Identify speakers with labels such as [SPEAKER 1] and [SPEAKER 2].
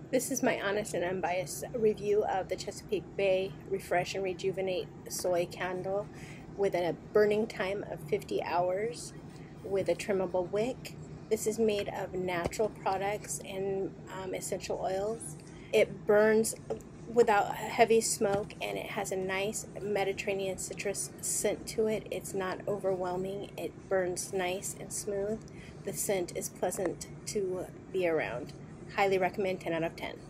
[SPEAKER 1] This is my honest and unbiased review of the Chesapeake Bay Refresh and Rejuvenate Soy Candle with a burning time of 50 hours with a trimmable wick. This is made of natural products and essential oils. It burns without heavy smoke and it has a nice Mediterranean citrus scent to it. It's not overwhelming. It burns nice and smooth. The scent is pleasant to be around. Highly recommend. 10 out of 10.